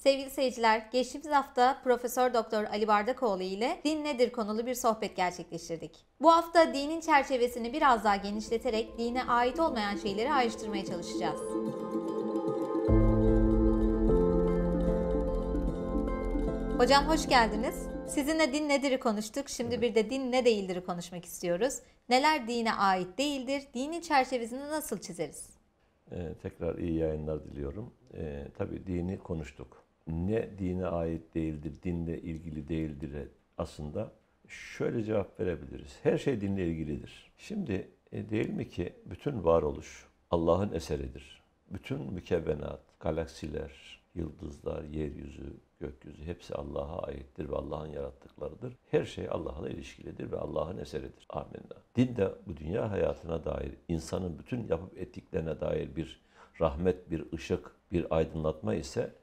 Sevgili seyirciler, geçtiğimiz hafta Profesör Doktor Ali Bardakoğlu ile din nedir konulu bir sohbet gerçekleştirdik. Bu hafta dinin çerçevesini biraz daha genişleterek dine ait olmayan şeyleri ayrıştırmaya çalışacağız. Hocam hoş geldiniz. Sizinle din nedir'i konuştuk. Şimdi bir de din ne değildir'i konuşmak istiyoruz. Neler dine ait değildir? Dinin çerçevesini nasıl çizeriz? Tekrar iyi yayınlar diliyorum. Tabii dini konuştuk. Ne dine ait değildir, dinle ilgili değildir aslında şöyle cevap verebiliriz. Her şey dinle ilgilidir. Şimdi değil mi ki bütün varoluş Allah'ın eseridir. Bütün mükevvenat, galaksiler, yıldızlar, yeryüzü, gökyüzü hepsi Allah'a aittir ve Allah'ın yarattıklarıdır. Her şey Allah'la ilişkilidir ve Allah'ın eseridir. Amenna. Din de bu dünya hayatına dair, insanın bütün yapıp ettiklerine dair bir rahmet, bir ışık, bir aydınlatma ise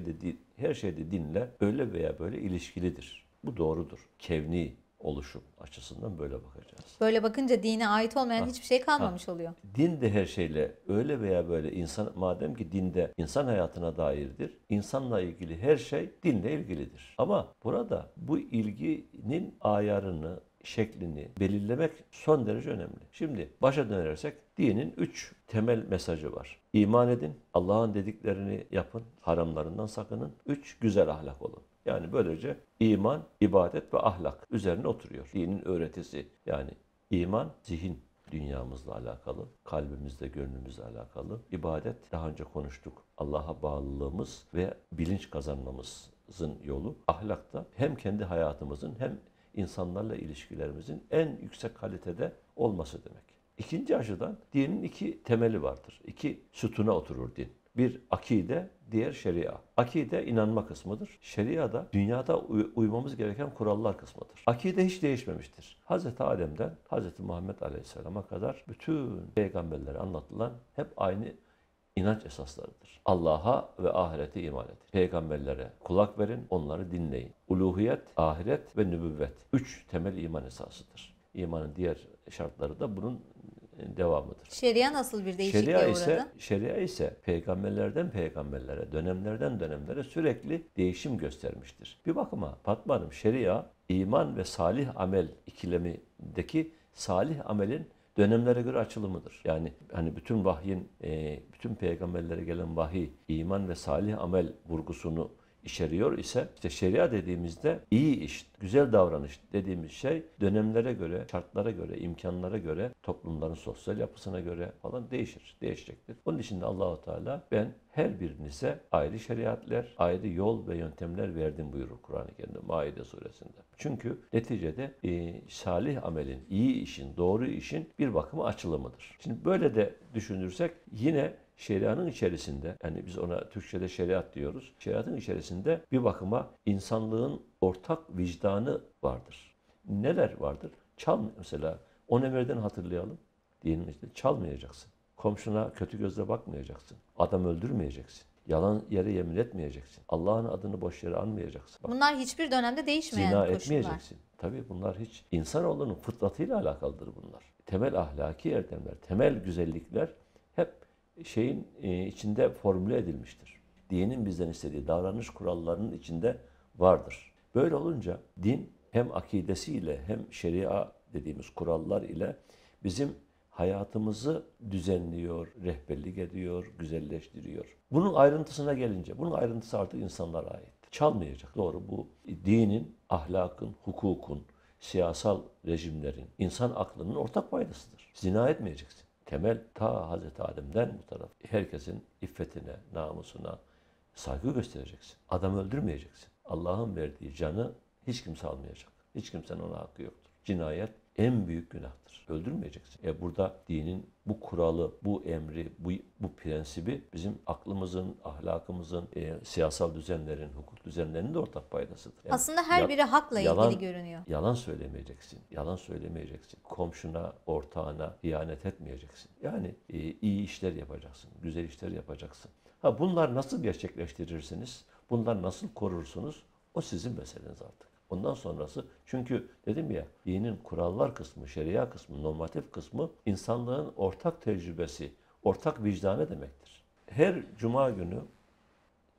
her şeyde dinle öyle veya böyle ilişkilidir. Bu doğrudur. Kevni oluşum açısından böyle bakacağız. Böyle bakınca dine ait olmayan hiçbir şey kalmamış oluyor. Din de her şeyle öyle veya böyle madem ki dinde insan hayatına dairdir, insanla ilgili her şey dinle ilgilidir. Ama burada bu ilginin ayarını, şeklini belirlemek son derece önemli. Şimdi başa dönersek dinin 3 temel mesajı var. İman edin, Allah'ın dediklerini yapın, haramlarından sakının. 3 güzel ahlak olun. Yani böylece iman, ibadet ve ahlak üzerine oturuyor. Dinin öğretisi yani iman, zihin dünyamızla alakalı, kalbimizle, gönlümüzle alakalı. İbadet, daha önce konuştuk, Allah'a bağlılığımız ve bilinç kazanmamızın yolu. Ahlak da hem kendi hayatımızın hem insanlarla ilişkilerimizin en yüksek kalitede olması demek. İkinci açıdan dinin 2 temeli vardır. 2 sütuna oturur din. Bir akide, diğer şeria. Akide inanma kısmıdır. Şeria da dünyada uymamız gereken kurallar kısmıdır. Akide hiç değişmemiştir. Hz. Adem'den Hz. Muhammed Aleyhisselam'a kadar bütün peygamberlere anlatılan hep aynı inanç esaslarıdır. Allah'a ve ahirete iman edin. Peygamberlere kulak verin, onları dinleyin. Uluhiyet, ahiret ve nübüvvet. 3 temel iman esasıdır. İmanın diğer şartları da bunun devamıdır. Şeria nasıl bir değişikliğe uğradı? Şeria ise peygamberlerden peygamberlere, dönemlerden dönemlere sürekli değişim göstermiştir. Bir bakıma Fatma Hanım, şeria, iman ve salih amel ikilemindeki salih amelin dönemlere göre açılımıdır. Yani hani bütün vahyin, bütün peygamberlere gelen vahiy, iman ve salih amel vurgusunu içeriyor ise işte şeria dediğimizde iyi iş, güzel davranış dediğimiz şey dönemlere göre, şartlara göre, imkanlara göre, toplumların sosyal yapısına göre falan değişecektir. Onun için de Allahu Teala ben her birinize ayrı şeriatler, ayrı yol ve yöntemler verdim buyurur Kur'an-ı Kerim'de Maide suresinde. Çünkü neticede salih amelin, iyi işin, doğru işin bir bakıma açılımıdır. Şimdi böyle de düşünürsek yine şerianın içerisinde, yani biz ona Türkçe'de şeriat diyoruz. Şeriatın içerisinde bir bakıma insanlığın ortak vicdanı vardır. Neler vardır? Mesela 10 emirden hatırlayalım. Diyelim işte çalmayacaksın. Komşuna kötü gözle bakmayacaksın. Adam öldürmeyeceksin. Yalan yere yemin etmeyeceksin. Allah'ın adını boş yere anmayacaksın. Bunlar hiçbir dönemde değişmeyen zina koşullar. etmeyeceksin. Tabii bunlar hiç insanoğlunun fıtratıyla alakalıdır bunlar. Temel ahlaki erdemler, temel güzellikler hep şeyin içinde formüle edilmiştir. Dinin bizden istediği davranış kurallarının içinde vardır. Böyle olunca din hem akidesiyle hem şeria dediğimiz kurallar ile bizim hayatımızı düzenliyor, rehberlik ediyor, güzelleştiriyor. Bunun ayrıntısına gelince, bunun ayrıntısı artık insanlara ait. Çalmayacak. Doğru, bu dinin, ahlakın, hukukun, siyasal rejimlerin, insan aklının ortak paydasıdır. Zina etmeyeceksin. Temel ta Hazreti Adem'den bu taraf. Herkesin iffetine, namusuna saygı göstereceksin. Adam öldürmeyeceksin. Allah'ın verdiği canı hiç kimse almayacak. Hiç kimsenin ona hakkı yoktur. Cinayet en büyük günahtır. Öldürmeyeceksin. Burada dinin bu kuralı, bu emri, bu prensibi bizim aklımızın, ahlakımızın, siyasal düzenlerin, hukuk düzenlerinin de ortak paydasıdır. Yani aslında her biri hakla ilgili görünüyor. Yalan söylemeyeceksin. Yalan söylemeyeceksin. Komşuna, ortağına ihanet etmeyeceksin. Yani iyi işler yapacaksın. Güzel işler yapacaksın. Bunlar nasıl gerçekleştirirsiniz? Bunlar nasıl korursunuz? O sizin meseleniz artık. Ondan sonrası, çünkü dedim ya, dinin kurallar kısmı, şeria kısmı, normatif kısmı insanlığın ortak tecrübesi, ortak vicdanı demektir. Her cuma günü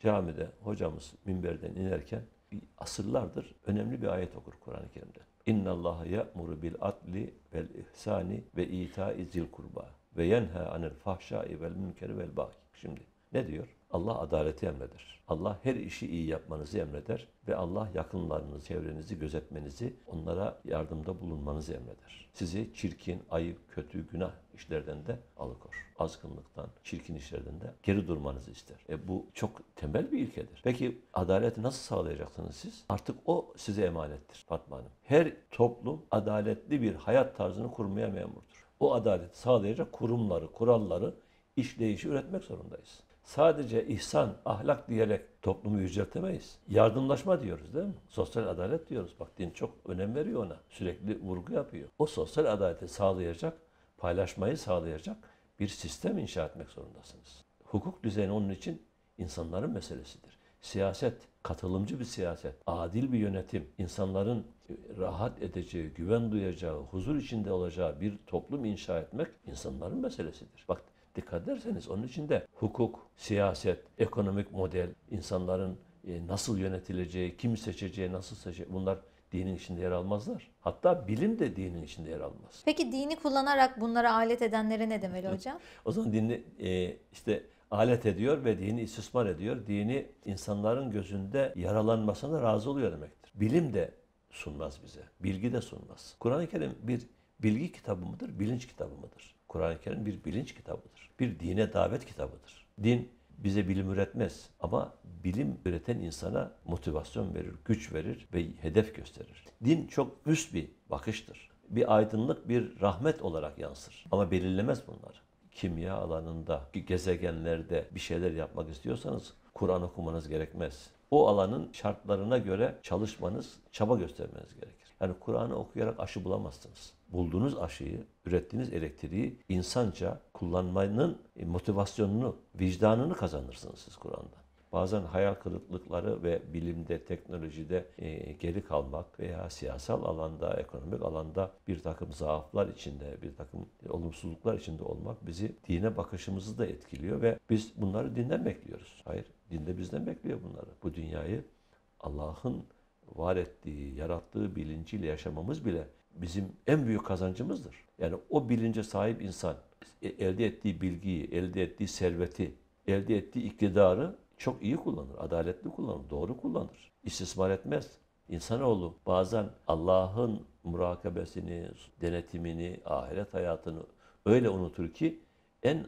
camide hocamız minberden inerken asırlardır önemli bir ayet okur Kur'an-ı Kerim'de. İnna Allaha ya'muru bil adli vel ihsani ve ita'i zil kurba ve yenha anil fahşai vel münkeri vel baghi. Şimdi ne diyor? Allah adaleti emreder. Allah her işi iyi yapmanızı emreder ve Allah yakınlarınızı, çevrenizi gözetmenizi, onlara yardımda bulunmanızı emreder. Sizi çirkin, ayıp, kötü, günah işlerden de alıkor. Azgınlıktan, çirkin işlerden de geri durmanızı ister. Bu çok temel bir ilkedir. Peki adaleti nasıl sağlayacaksınız siz? Artık o size emanettir Fatma Hanım. Her toplum adaletli bir hayat tarzını kurmaya memurdur. O adaleti sağlayacak kurumları, kuralları, işleyişi üretmek zorundayız. Sadece ihsan, ahlak diyerek toplumu yüceltemeyiz. Yardımlaşma diyoruz değil mi? Sosyal adalet diyoruz. Bak din çok önem veriyor ona. Sürekli vurgu yapıyor. O sosyal adaleti sağlayacak, paylaşmayı sağlayacak bir sistem inşa etmek zorundasınız. Hukuk düzeni onun için insanların meselesidir. Siyaset, katılımcı bir siyaset, adil bir yönetim, insanların rahat edeceği, güven duyacağı, huzur içinde olacağı bir toplum inşa etmek insanların meselesidir. Bak dikkat ederseniz onun içinde hukuk, siyaset, ekonomik model, insanların nasıl yönetileceği, kimi seçeceği, nasıl seçeceği bunlar dinin içinde yer almazlar. Hatta bilim de dinin içinde yer almaz. Peki dini kullanarak bunlara alet edenlere ne demeli hocam? O zaman dini işte alet ediyor ve dini istismar ediyor. Dini insanların gözünde yaralanmasına razı oluyor demektir. Bilim de sunmaz bize. Bilgi de sunmaz. Kur'an-ı Kerim bir bilgi kitabı mıdır, bilinç kitabı mıdır? Kur'an-ı Kerim bir bilinç kitabıdır. Bir dine davet kitabıdır. Din bize bilim üretmez ama bilim üreten insana motivasyon verir, güç verir ve hedef gösterir. Din çok üst bir bakıştır. Bir aydınlık, bir rahmet olarak yansır. Ama belirlemez bunları. Kimya alanında, gezegenlerde bir şeyler yapmak istiyorsanız Kur'an okumanız gerekmez. O alanın şartlarına göre çalışmanız, çaba göstermeniz gerekir. Yani Kur'an'ı okuyarak aşı bulamazsınız. Bulduğunuz aşıyı, ürettiğiniz elektriği insanca kullanmanın motivasyonunu, vicdanını kazanırsınız siz Kur'an'dan. Bazen hayal kırıklıkları ve bilimde, teknolojide geri kalmak veya siyasal alanda, ekonomik alanda bir takım zaaflar içinde, bir takım olumsuzluklar içinde olmak bizi dine bakışımızı da etkiliyor ve biz bunları dinden bekliyoruz. Hayır, din de bizden bekliyor bunları. Bu dünyayı Allah'ın var ettiği, yarattığı bilinciyle yaşamamız bile bizim en büyük kazancımızdır. Yani o bilince sahip insan elde ettiği bilgiyi, elde ettiği serveti, elde ettiği iktidarı çok iyi kullanır, adaletli kullanır, doğru kullanır. İstismar etmez. İnsanoğlu bazen Allah'ın murakabesini, denetimini, ahiret hayatını öyle unutur ki en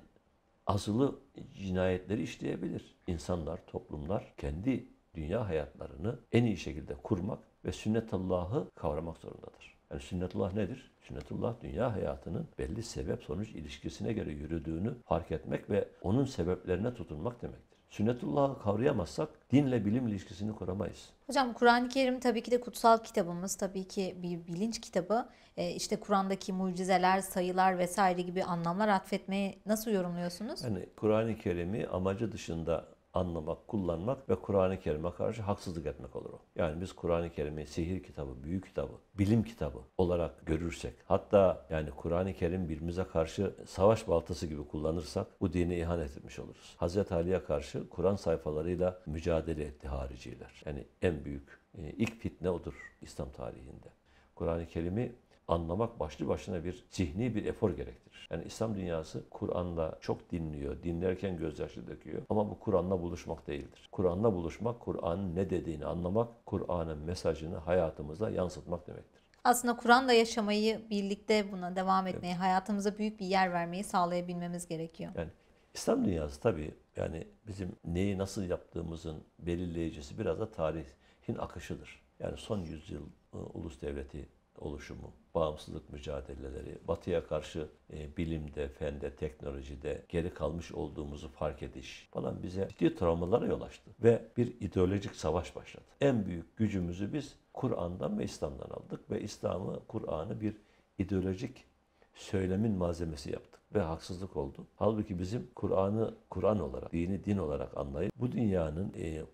azılı cinayetleri işleyebilir. İnsanlar, toplumlar kendi dünya hayatlarını en iyi şekilde kurmak ve sünnetullah'ı kavramak zorundadır. Yani sünnetullah nedir? Sünnetullah dünya hayatının belli sebep-sonuç ilişkisine göre yürüdüğünü fark etmek ve onun sebeplerine tutunmak demektir. Sünnetullah'ı kavrayamazsak dinle bilim ilişkisini kuramayız. Hocam Kur'an-ı Kerim tabii ki de kutsal kitabımız, tabii ki bir bilinç kitabı. İşte Kur'an'daki mucizeler, sayılar vesaire gibi anlamlar atfetmeyi nasıl yorumluyorsunuz? Yani Kur'an-ı Kerim'i amacı dışında anlamak, kullanmak ve Kur'an-ı Kerim'e karşı haksızlık etmek olur o. Yani biz Kur'an-ı Kerim'i sihir kitabı, büyü kitabı, bilim kitabı olarak görürsek, hatta yani Kur'an-ı Kerim birbirimize karşı savaş baltası gibi kullanırsak bu dine ihanet etmiş oluruz. Hazreti Ali'ye karşı Kur'an sayfalarıyla mücadele etti hariciler. Yani en büyük, ilk fitne odur İslam tarihinde. Kur'an-ı Kerim'i anlamak başlı başına bir zihni bir efor gerektirir. Yani İslam dünyası Kur'an'la çok dinliyor, dinlerken gözyaşı döküyor. Ama bu Kur'an'la buluşmak değildir. Kur'an'la buluşmak, Kur'an'ın ne dediğini anlamak, Kur'an'ın mesajını hayatımıza yansıtmak demektir. Aslında Kur'an'la yaşamayı, birlikte buna devam etmeyi, hayatımıza büyük bir yer vermeyi sağlayabilmemiz gerekiyor. Yani İslam dünyası tabii yani bizim neyi nasıl yaptığımızın belirleyicisi biraz da tarihin akışıdır. Yani son yüzyıl ulus devleti oluşumu, bağımsızlık mücadeleleri, Batı'ya karşı bilimde, fende, teknolojide geri kalmış olduğumuzu fark ediş falan bize ciddi travmalara yol açtı. Ve bir ideolojik savaş başladı. En büyük gücümüzü biz Kur'an'dan ve İslam'dan aldık ve İslam'ı, Kur'an'ı bir ideolojik söylemin malzemesi yaptık ve haksızlık oldu. Halbuki bizim Kur'an'ı Kur'an olarak, dini din olarak anlayıp bu dünyanın olup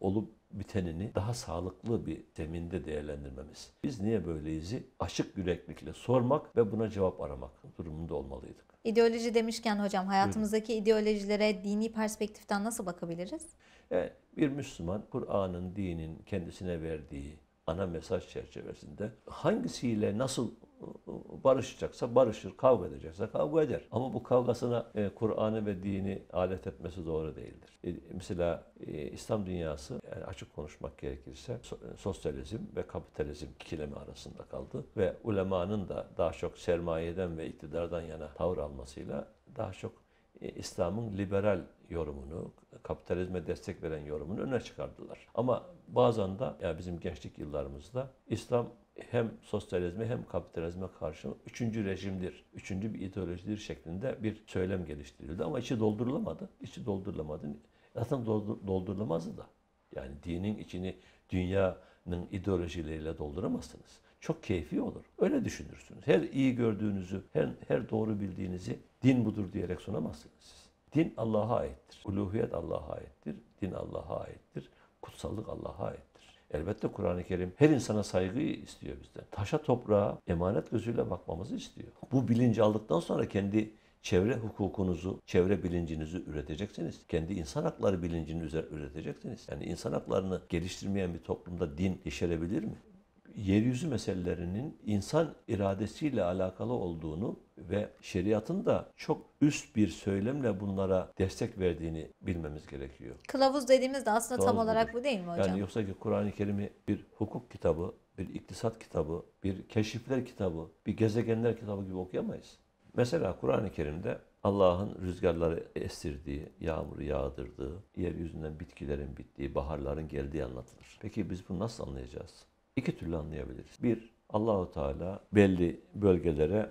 bitenini daha sağlıklı bir zeminde değerlendirmemiz. Biz niye böyleyiz? Açık yüreklilikle sormak ve buna cevap aramak durumunda olmalıydık. İdeoloji demişken hocam, hayatımızdaki ideolojilere dini perspektiften nasıl bakabiliriz? Bir Müslüman, Kur'an'ın, dinin kendisine verdiği ana mesaj çerçevesinde hangisiyle nasıl barışacaksa barışır, kavga edecekse kavga eder. Ama bu kavgasına Kur'an'ı ve dini alet etmesi doğru değildir. Mesela İslam dünyası, yani açık konuşmak gerekirse, sosyalizm ve kapitalizm ikilemi arasında kaldı ve ulemanın da daha çok sermayeden ve iktidardan yana tavır almasıyla daha çok İslam'ın liberal yorumunu, kapitalizme destek veren yorumunu öne çıkardılar. Ama bazen de yani bizim gençlik yıllarımızda İslam hem sosyalizme hem kapitalizme karşı üçüncü rejimdir, üçüncü bir ideolojidir şeklinde bir söylem geliştirildi. Ama içi doldurulamadı. İçi doldurulamadı. Zaten doldurulamazdı da. Yani dinin içini dünyanın ideolojileriyle dolduramazsınız. Çok keyfi olur. Öyle düşünürsünüz. Her iyi gördüğünüzü, her doğru bildiğinizi din budur diyerek sunamazsınız siz. Din Allah'a aittir. Uluhiyet Allah'a aittir. Din Allah'a aittir. Kutsallık Allah'a aittir. Elbette Kur'an-ı Kerim her insana saygıyı istiyor bizden. Taşa toprağa emanet gözüyle bakmamızı istiyor. Bu bilinci aldıktan sonra kendi çevre hukukunuzu, çevre bilincinizi üreteceksiniz. Kendi insan hakları bilincini üreteceksiniz. Yani insan haklarını geliştirmeyen bir toplumda din yeşerebilir mi? Yeryüzü meselelerinin insan iradesiyle alakalı olduğunu ve şeriatın da çok üst bir söylemle bunlara destek verdiğini bilmemiz gerekiyor. Kılavuz dediğimiz de aslında tam Kılavuz olarak budur. bu değil mi hocam? Yani yoksa ki Kur'an-ı Kerim'i bir hukuk kitabı, bir iktisat kitabı, bir keşifler kitabı, bir gezegenler kitabı gibi okuyamayız. Mesela Kur'an-ı Kerim'de Allah'ın rüzgarları estirdiği, yağmuru yağdırdığı, yeryüzünden bitkilerin bittiği, baharların geldiği anlatılır. Peki biz bunu nasıl anlayacağız? İki türlü anlayabiliriz. Bir, Allahu Teala belli bölgelere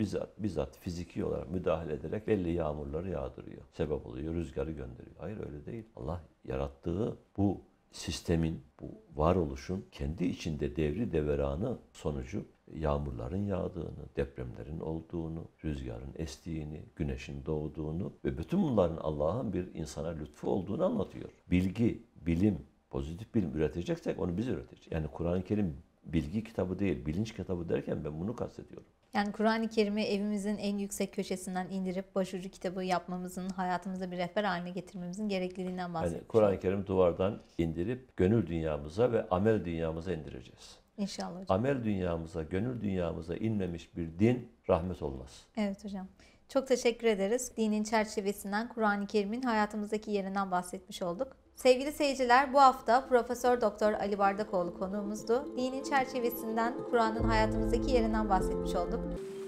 bizzat fiziki olarak müdahale ederek belli yağmurları yağdırıyor. Sebep oluyor, rüzgarı gönderiyor. Hayır, öyle değil. Allah yarattığı bu sistemin, bu varoluşun kendi içinde devri deveranı sonucu yağmurların yağdığını, depremlerin olduğunu, rüzgarın estiğini, güneşin doğduğunu ve bütün bunların Allah'ın bir insana lütfu olduğunu anlatıyor. Bilgi, bilim, pozitif bilim üreteceksek onu biz üreteceğiz. Yani Kur'an-ı Kerim bilgi kitabı değil, bilinç kitabı derken ben bunu kastediyorum. Yani Kur'an-ı Kerim'i evimizin en yüksek köşesinden indirip başucu kitabı yapmamızın, hayatımızda bir rehber haline getirmemizin gerekliliğinden bahsediyoruz. Yani Kur'an-ı Kerim duvardan indirip gönül dünyamıza ve amel dünyamıza indireceğiz. İnşallah hocam. Amel dünyamıza, gönül dünyamıza inmemiş bir din rahmet olmaz. Evet hocam. Çok teşekkür ederiz. Dinin çerçevesinden Kur'an-ı Kerim'in hayatımızdaki yerinden bahsetmiş olduk. Sevgili seyirciler, bu hafta Profesör Doktor Ali Bardakoğlu konuğumuzdu. Dinin çerçevesinden Kur'an'ın hayatımızdaki yerinden bahsetmiş olduk.